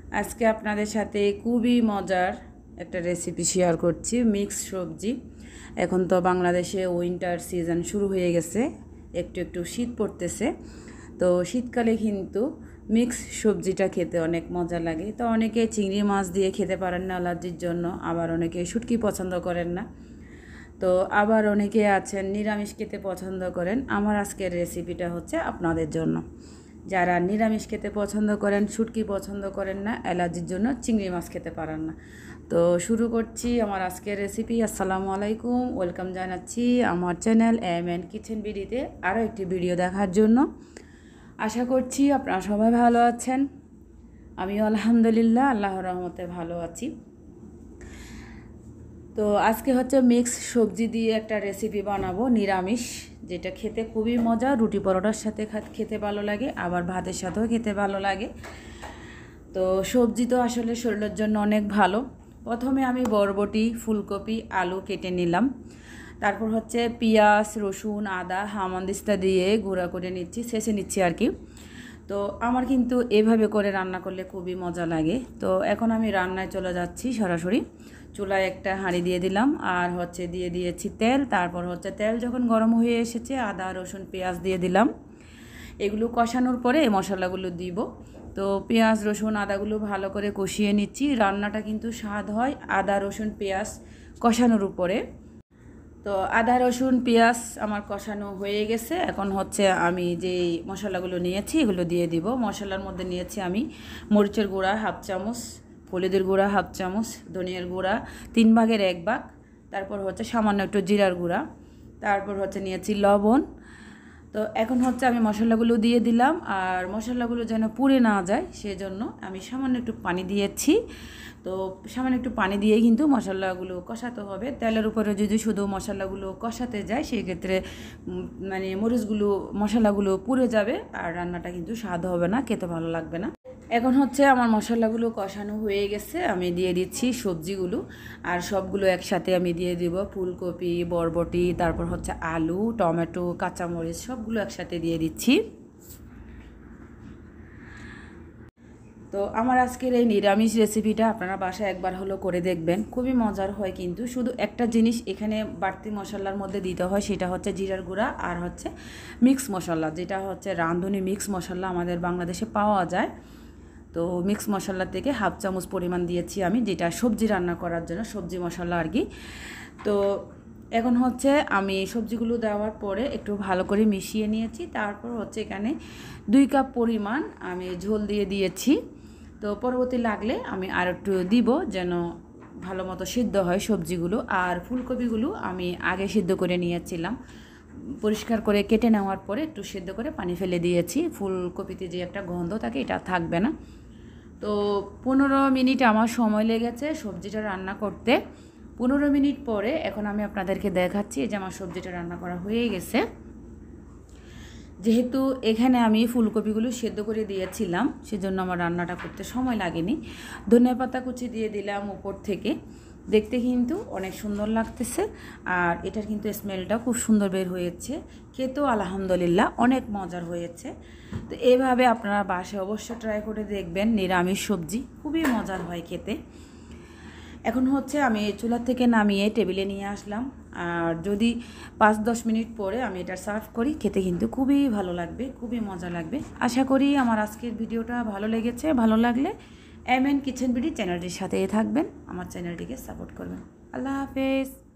আজকে আপনাদের সাথে খুবই মজার একটা রেসিপি শেয়ার করছি। মিক্স সবজি। এখন তো বাংলাদেশে উইন্টার সিজন শুরু হয়ে গেছে, একটু একটু শীত পড়তেছে। তো শীতকালে কিন্তু মিক্স সবজিটা খেতে অনেক মজা লাগে। তো অনেকে চিংড়ি মাছ দিয়ে খেতে পারেন না অ্যালার্জির জন্য, আবার অনেকে শুটকি পছন্দ করেন না। তো আবার অনেকে আছেন নিরামিষ খেতে পছন্দ করেন। আমার আজকের রেসিপিটা হচ্ছে আপনাদের জন্য, যারা নিরামিষ খেতে পছন্দ করেন, শুটকি পছন্দ করেন না, অ্যালার্জির জন্য চিংড়ি মাছ খেতে পারেন না। তো শুরু করছি আমার আজকের রেসিপি। আসসালামু আলাইকুম, ওয়েলকাম জানাচ্ছি আমার চ্যানেল এম কিচেন বিডিতে আরও একটি ভিডিও দেখার জন্য। আশা করছি আপনারা সবাই ভালো আছেন। আমিও আলহামদুলিল্লাহ আল্লাহর রহমতে ভালো আছি। তো আজকে হচ্ছে মিক্স সবজি দিয়ে একটা রেসিপি বানাবো নিরামিষ, যেটা খেতে খুবই মজা। রুটি পরোটার সাথে খেতে ভালো লাগে, আবার ভাতের সাথেও খেতে ভালো লাগে। তো সবজি তো আসলে শরীরের জন্য অনেক ভালো। প্রথমে আমি বরবটি, ফুলকপি, আলু কেটে নিলাম। তারপর হচ্ছে পেঁয়াজ, রসুন, আদা হামানদিস্তা দিয়ে গুঁড়া করে নিচ্ছি, ছেঁচে নিচ্ছি আর কি। তো আমার কিন্তু এভাবে করে রান্না করলে খুবই মজা লাগে। তো এখন আমি রান্নায় চলে যাচ্ছি সরাসরি। চুলায় একটা হাঁড়ি দিয়ে দিলাম, আর হচ্ছে দিয়ে দিয়েছি তেল। তারপর হচ্ছে তেল যখন গরম হয়ে এসেছে, আদা, রসুন, পেঁয়াজ দিয়ে দিলাম। এগুলো কষানোর পরে এই মশলাগুলো দিব। তো পেঁয়াজ, রসুন, আদাগুলো ভালো করে কষিয়ে নিচ্ছি। রান্নাটা কিন্তু স্বাদ হয় আদা, রসুন, পেঁয়াজ কষানোর উপরে। তো আদা, রসুন, পেঁয়াজ আমার কষানো হয়ে গেছে। এখন হচ্ছে আমি যেই মশলাগুলো নিয়েছি এগুলো দিয়ে দিব। মশলার মধ্যে নিয়েছি আমি মরিচের গুঁড়া হাফ চামচ, হলুদের গুঁড়া হাফ চামচ, ধনিয়ার গুঁড়া 1/3 ভাগ, তারপর হচ্ছে সামান্য একটু জিরার গুঁড়া, তারপর হচ্ছে নিয়েছি লবণ। তো এখন হচ্ছে আমি মশলাগুলো দিয়ে দিলাম, আর মশলাগুলো যেন পুড়ে না যায় সেজন্য আমি সামান্য একটু পানি দিয়েছি। তো সামান্য একটু পানি দিয়েই কিন্তু মশলাগুলো কষাতে হবে। তেলের উপরে যদি শুধু মশলাগুলো কষাতে যায় সেক্ষেত্রে মানে মরিচগুলো, মশলাগুলো পুড়ে যাবে, আর রান্নাটা কিন্তু স্বাদ হবে না, খেতে ভালো লাগবে না। এখন হচ্ছে আমার মশলাগুলো কষানো হয়ে গেছে, আমি দিয়ে দিচ্ছি সবজিগুলো। আর সবগুলো একসাথে আমি দিয়ে দিব, ফুলকপি, বরবটি, তারপর হচ্ছে আলু, টমেটো, কাঁচামরিচ সবগুলো একসাথে দিয়ে দিচ্ছি। তো আমার আজকের এই নিরামিষ রেসিপিটা আপনারা বাসায় একবার হলো করে দেখবেন, খুবই মজার হয়। কিন্তু শুধু একটা জিনিস এখানে বাড়তি মশলার মধ্যে দিতে হয়, সেটা হচ্ছে জিরার গুঁড়া আর হচ্ছে মিক্স মশলা, যেটা হচ্ছে রাঁধুনি মিক্স মশলা আমাদের বাংলাদেশে পাওয়া যায়। তো মিক্স মশলা থেকে হাফ চামচ পরিমাণ দিয়েছি আমি, যেটা সবজি রান্না করার জন্য সবজি মশলা আর কি। তো এখন হচ্ছে আমি সবজিগুলো দেওয়ার পরে একটু ভালো করে মিশিয়ে নিয়েছি। তারপর হচ্ছে এখানে 2 কাপ পরিমাণ আমি ঝোল দিয়ে দিয়েছি। তো পরবর্তী লাগলে আমি আর একটু দিব, যেন ভালো মতো সিদ্ধ হয় সবজিগুলো। আর ফুলকপিগুলো আমি আগে সিদ্ধ করে নিয়েছিলাম, পরিষ্কার করে কেটে নেওয়ার পরে একটু সিদ্ধ করে পানি ফেলে দিয়েছি। ফুলকপিতে যে একটা গন্ধ থাকে এটা থাকবে না। তো 15 মিনিট আমার সময় লেগেছে সবজিটা রান্না করতে। 15 মিনিট পরে এখন আমি আপনাদেরকে দেখাচ্ছি যে আমার সবজিটা রান্না করা হয়ে গেছে। যেহেতু এখানে আমি ফুলকপিগুলো সেদ্ধ করে দিয়েছিলাম সেজন্য আমার রান্নাটা করতে সময় লাগেনি। ধনেপাতা কুচি দিয়ে দিলাম উপর থেকে, দেখতে কিন্তু অনেক সুন্দর লাগতেছে, আর এটার কিন্তু স্মেলটা খুব সুন্দর বের হয়েছে। খেতেও আলহামদুলিল্লাহ অনেক মজার হয়েছে। তো এইভাবে আপনারা বাসায় অবশ্যই ট্রাই করে দেখবেন, নিরামিষ সবজি খুবই মজার হয় খেতে। এখন হচ্ছে আমি চুলা থেকে নামিয়ে টেবিলে নিয়ে আসলাম, আর যদি 5-10 মিনিট পরে আমি এটা সার্ভ করি, খেতে কিন্তু খুবই ভালো লাগবে, খুবই মজা লাগবে। আশা করি আমার আজকের ভিডিওটা ভালো লেগেছে। ভালো লাগলে এম কিচেন বিডি চ্যানেলটির সাথেই থাকবেন, আমার চ্যানেলটিকে সাপোর্ট করবেন। আল্লাহ হাফেজ।